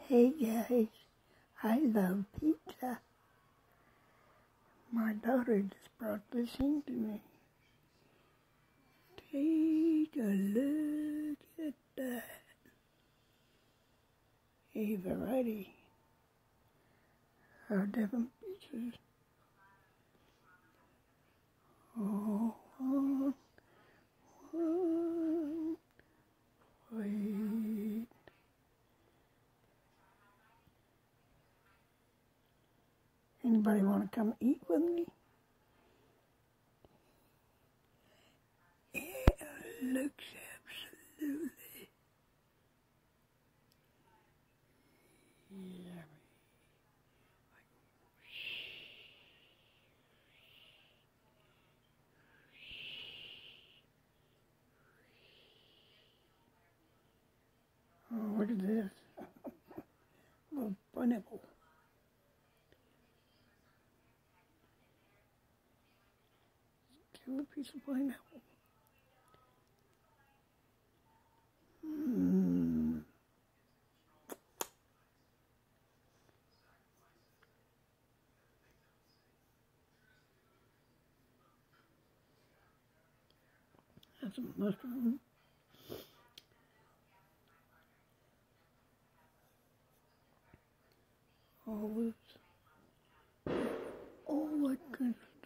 Hey guys, I love pizza. My daughter just brought this in to me. Take a look at that. A variety of different pizzas. Oh, one plate. Anybody want to come eat with me? It looks absolutely yummy. Oh, look at this. A little pineapple. Kill a piece of pineapple. Mmm. That's some mushroom. Olives. All that kind of